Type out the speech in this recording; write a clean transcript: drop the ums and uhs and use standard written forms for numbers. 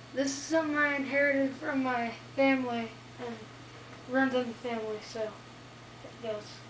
This is something I inherited from my family and runs in the family, so it goes.